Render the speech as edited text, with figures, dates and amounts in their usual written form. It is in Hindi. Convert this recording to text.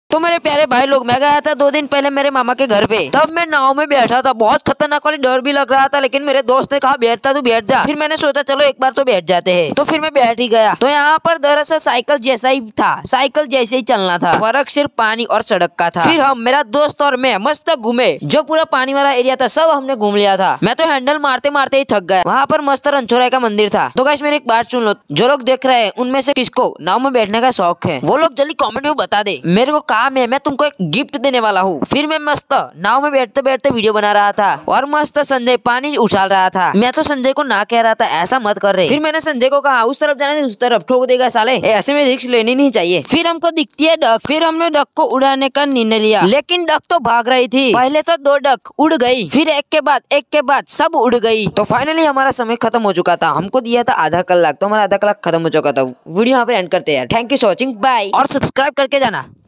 तो मेरे प्यारे भाई लोग, मैं गया था 2 दिन पहले मेरे मामा के घर पे। तब मैं नाव में बैठा था, बहुत खतरनाक वाली डर भी लग रहा था, लेकिन मेरे दोस्त ने कहा बैठता तू बैठ जा। फिर मैंने सोचा चलो एक बार तो बैठ जाते हैं, तो फिर मैं बैठ ही गया। तो यहाँ पर दरअसल साइकिल जैसा ही था, साइकिल जैसे ही चलना था, फर्क सिर्फ पानी और सड़क का था। फिर हम, मेरा दोस्त और मैं मस्त घूमे, जो पूरा पानी वाला एरिया था सब हमने घूम लिया था। मैं तो हैंडल मारते मारते ही थक गया। वहाँ पर मस्त रणछोड़राय का मंदिर था। तो गाइस मेरी एक बात सुन लो, जो लोग देख रहे हैं उनमें से किसको नाव में बैठने का शौक है, वो लोग जल्दी कमेंट में बता दे। मेरे को काम है, मैं तुमको एक गिफ्ट देने वाला हूँ। फिर मैं मस्त नाव में बैठते बैठते वीडियो बना रहा था और मस्त संजय पानी उछाल रहा था। मैं तो संजय को ना कह रहा था ऐसा मत कर रहे। फिर मैंने संजय को कहा उस तरफ जाने दे, उस तरफ ठोक देगा साले, ऐसे में रिस्क लेनी नहीं चाहिए। फिर हमको दिखती है डक, फिर हमने डक को उड़ाने का निर्णय लिया, लेकिन डक तो भाग रही थी। पहले तो 2 डक उड़ गई, फिर एक के बाद सब उड़ गई। तो फाइनली हमारा समय खत्म हो चुका था। हमको दिया था आधा कलाक, तो हमारा आधा कलाक खत्म हो चुका था। वीडियो यहाँ पे एंड करते हैं। Thank you for watching, bye, और सब्सक्राइब करके जाना।